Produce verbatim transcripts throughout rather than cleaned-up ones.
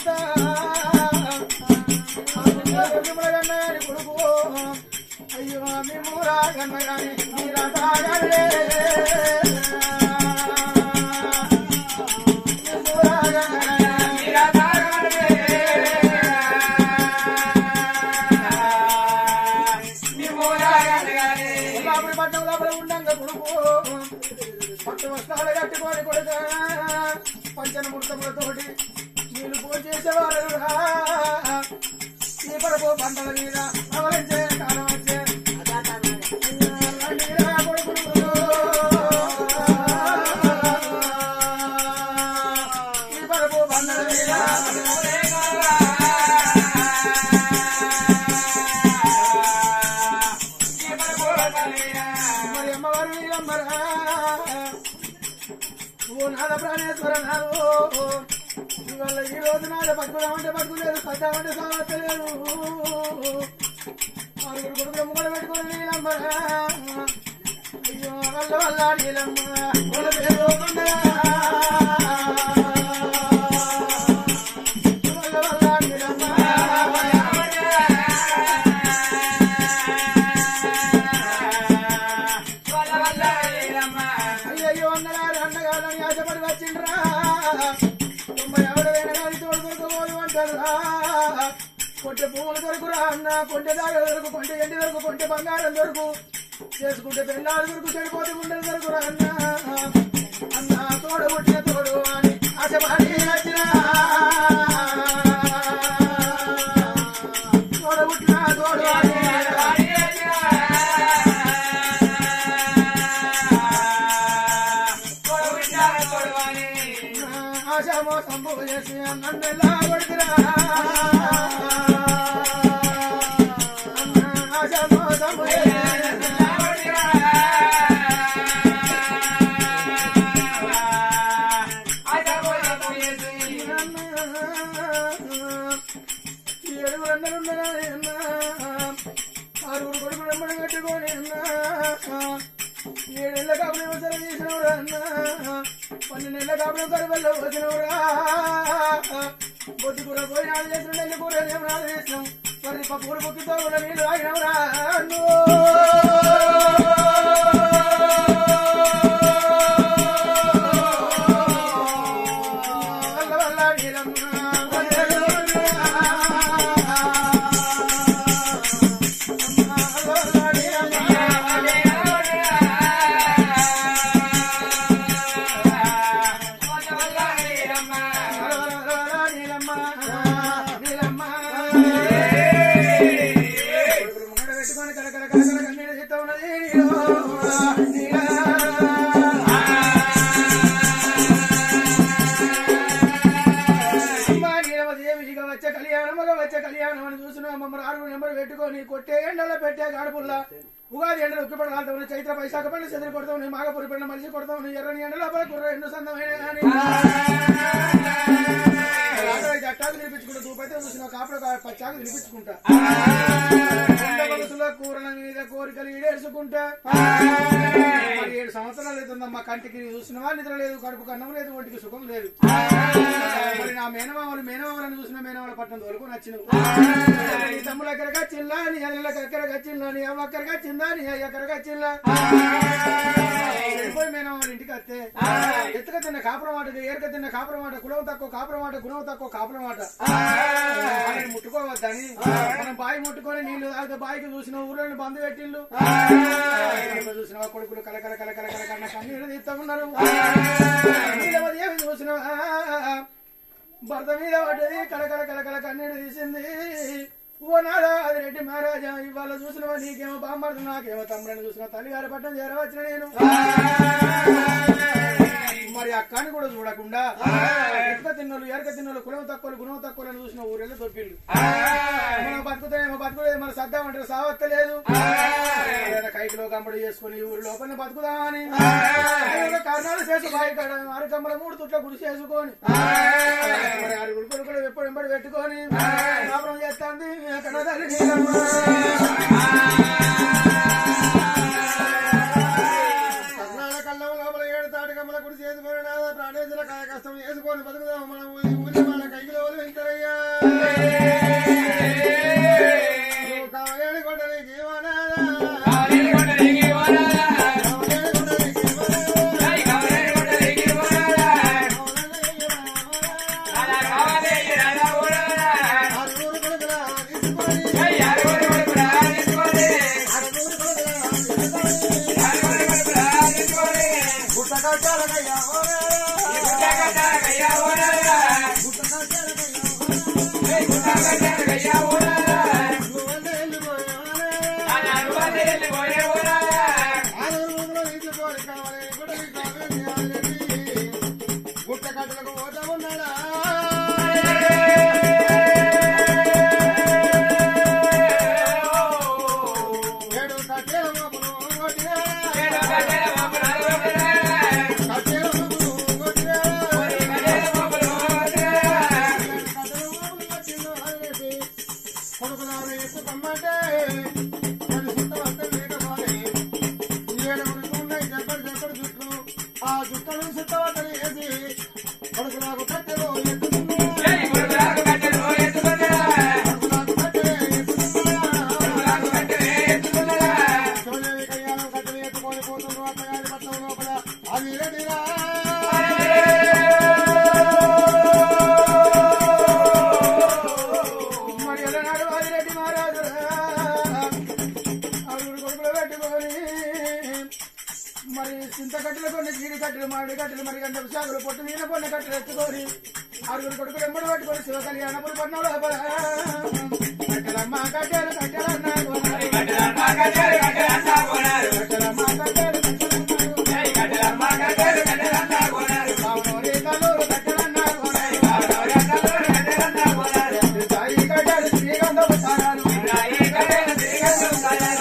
చూస్తా కొడుకు అయ్యో మేము రాగన్న గాని మీరా తాగలే పట్టణం లోపల ఉండంగా కొడుకు పట్టు వస్త్రాలు కట్టుకొని కొడుక పంచన ముడతములతోటి నీళ్లు పోసేసేవారు ఈ పడపు పంటల మీద అవలంచే కాలం వచ్చే కొడుకులు ఈ పడపు పంటల మీద నాద ప్రాణేశ్వర నాదు ఇవాళ ఈ రోజు నాద పట్టుకుదామంటే పట్టుకులేదు పద్దామంటే సావట్లేదు ఆరుగురు కొడుకులు ముగ్గురు పెట్టుకుని నీలమ్మ అయ్యో వల్ల వల్ల నీలమ్మ పేరు వల్ల వల్ల నీలమ్మ అయ్యో అన్నగారు అన్నగారు ఆశపడి వచ్చిండ్రా తొంభై ఎవడైనా కానీ తోడు దొరకపోదు అంటారు కొంటే పువ్వులు దొరుకురా అన్న కొంటే దాగ దొరుకు కొంటే ఎండి దొరుకు కొంటే బంగారం దొరుకు చేసుకుంటే పెళ్ళాలు దొరుకు చెడిపోతే గుండెలు దొరుకురా అన్న అన్న తోడు పుట్టిన తోడు అని ఆశపడి వచ్చిన తోడు పుట్టిన తోడు అని ఆశామో సంభవ చేసి నన్నెలా కొడుకురా ఆశామో సంభవ ఏడుగురు అన్నలున్నారా ఆరుగురు కొడుకులు ఎమ్మడి కట్టుకొని ఏడేళ్ల కాపురం అవసరం చేసినవరా అన్న పన్నెండేళ్ల కాపురం కరువల్లో వచ్చినవరా బొద్దు కూర పోయినాడు చేసిన నెల్లి కూర ఏమనాడు చేసినాం మరి పప్పులు బుక్కితో కూడా నీళ్ళు తాగినవరా వల్ల వల్ల నీలమ్మ వచ్చే కళ్యాణం మగ వచ్చే కళ్యాణం అని చూసినా మమ్మల్ని ఆరుగురు నెంబర్ పెట్టుకొని కొట్టే ఎండలో పెట్టే గాడుపుల్లా ఉగాది ఎండలు ఉక్కిపడి కాలుతావు చైత్ర పైశాఖ పండి చెదిరి కొడతావు మాగపురి పండి మనిషి కొడతావు ఎర్రని ఎండలో కుర్ర ఎండు సందమైన కానీ చట్టాలు నిలిపించుకుంటా దూపైతే చూసిన కాపుడు పచ్చాకు నిలిపించుకుంటా కూరల మీద కోరికలు ఈడేర్చుకుంటా మరి ఏడు సంవత్సరాలు అవుతుందమ్మా కంటికి చూసినవా నిద్ర లేదు కడుపు కన్నం లేదు ఒంటికి సుఖం లేదు మరి నా మేనమామలు మేనమామలను చూసిన మేనమామల పట్టణం వరకు నచ్చినవు నీ తమ్ముడు ఎక్కడికి వచ్చిందా నీ అల్లకి ఎక్కడికి వచ్చిందా నీ అవ్వ ఎక్కడికి వచ్చిందా నీ అయ్య ఎక్కడికి వచ్చిందా వెళ్ళిపోయి మేనమామల ఇంటికి వస్తే ఎత్తుక తిన్న కాపురం మాట ఏరక తిన్న కాపురం మాట కులం తక్కువ కాపురం మాట గుణం తక్కువ కాపురం మాట ముట్టుకోవద్దని మనం బాయి ముట్టుకొని నీళ్లు తాగితే బాయికి చూసిన ఊళ్ళని బంధు పెట్టిళ్ళు చూసిన కొడుకులు కలకల కలకల కలకన్న కన్నీళ్ళు తీస్తా ఉన్నారు చూసిన భర్త మీద పడ్డది కలకల కలకల కన్నీళ్ళు తీసింది ఓ నాదా అది రెడ్డి మహారాజా ఇవాళ చూసినవా నీకేమో బామ్మర్దు నాకేమో తమ్ముడని చూసిన తల్లిగారి పట్టణం చేరవచ్చిన నేను మరి అక్కని కూడా చూడకుండా ఎక్క తిన్నోళ్ళు ఎరక తిన్నోళ్ళు కులం తక్కువ గుణం తక్కువ అని చూసిన ఊరెళ్ళి దొప్పిళ్ళు మనం బతుకుతామేమో బతుకులేదు మన సద్దామంటారు సావత్తలేదు కైకిలో కంబడి చేసుకుని ఊరి లోపల బతుకుదామని కారణాలు చేసి బాయి కాడ ఆరు కమ్మల మూడు తుట్ల గుడి చేసుకొని ఆరుగురు కొడుకులు ఎప్పుడు వెంబడి పెట్టుకొని కాపురం చేస్తాంది కన్నదాన్ని కష్టం చేసుకొని బతుకుదాం మనం ఈ ఊళ్ళో వాళ్ళ కైకిలో వెళ్తారయ్యా కావలేని కొండలకి మరి చింత కట్టెలు కొన్ని జీడి కట్టెలు మామిడి కట్టెలు మరి గంట సాగులు పొట్టు మీద కొన్ని కట్టెలు ఎత్తుకొని ఆరుగురు కొడుకులు ఎంబడి పట్టుకొని శివ కళ్యాణపురి పట్నం లోపల కట్టెలమ్మ కట్టెలు కట్టెలన్నా కట్టెలమ్మ కట్టెలు కట్టెలన్నా కట్టెలమ్మ కట్టెలు కట్టెలమ్మ కట్టెలు కట్టెలన్నా బావనోరి కల్లూరు కట్టెలన్నా బావనోరి కల్లూరు కట్టెలన్నా సాయి కట్టెలు శ్రీగంధం సారాలు సాయి కట్టెలు శ్రీగంధం సారాలు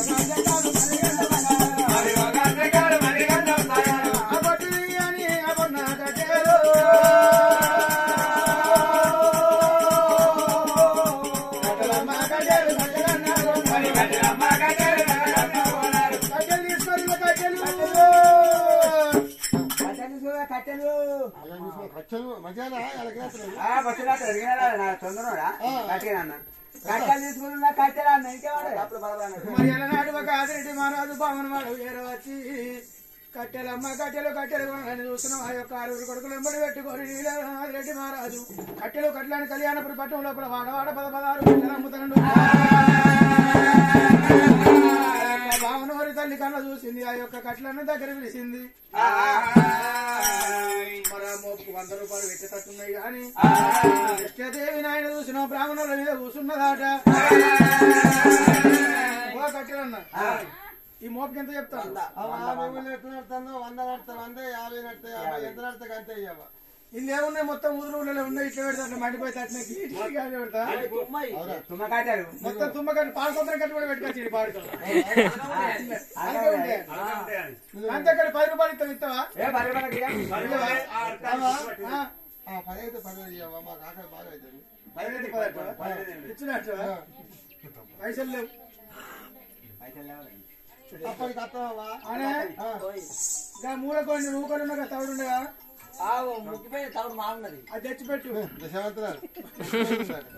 ఆదిరెడ్డి మహారాజు బామన్ వాడు వచ్చి కట్టెలమ్మ కట్టెలు కట్టెలు అని చూస్తున్నాం ఆ యొక్క ఆరుగురు కొడుకులు ఎంబడి పెట్టుకొని ఆదిరెడ్డి మహారాజు కట్టెలు కట్టెలని కళ్యాణపురి పట్టణం లోపల వాడవాడ పద పదహారు కట్టెలు అమ్ముతాడు. బామనోరి తల్లి కళ్ళ చూసింది ఆ యొక్క కట్టెలను దగ్గర పిలిచింది. మరి మోపుకు వంద రూపాయలు పెట్టేటట్టున్నాయి కానీ కృష్ణదేవి నాయన చూసిన బ్రాహ్మణుల మీద కూర్చున్నదాట. కట్టెలన్నా ఈ మోపుకి ఎంత చెప్తాను? ఎట్లా నడుతుందో వంద నడుతాను వంద యాభై నడుతాయి యాభై ఎంత నడుతాయి అంతే ఇవ్వ. ఇల్లు ఏమున్నాయి మొత్తం ఊరు ఉన్నాయి ఇట్లా పెడతా మండిపోయి అట్లా పెడతా మొత్తం తుమ్మకట్టు పాల సంవత్సరం కట్టు కూడా పెట్టుకొచ్చి పాడుకో అంతక్కడ పది రూపాయలు ఇస్తావు ఇస్తావా? పదైతే పదివేలు ఇవ్వవా మాకు ఆకలి బాగా అవుతుంది. పదిహేను పదహారు ఇచ్చినట్టు పైసలు లేవు అప్పటికి అత్తవా అనే మూల కొన్ని ఊకొని ఉన్నా తవుడు ఉండగా ముక్కిపోయి తవుడు మారున్నది అది తెచ్చిపెట్టు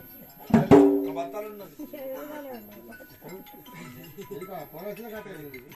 దశావతారాలు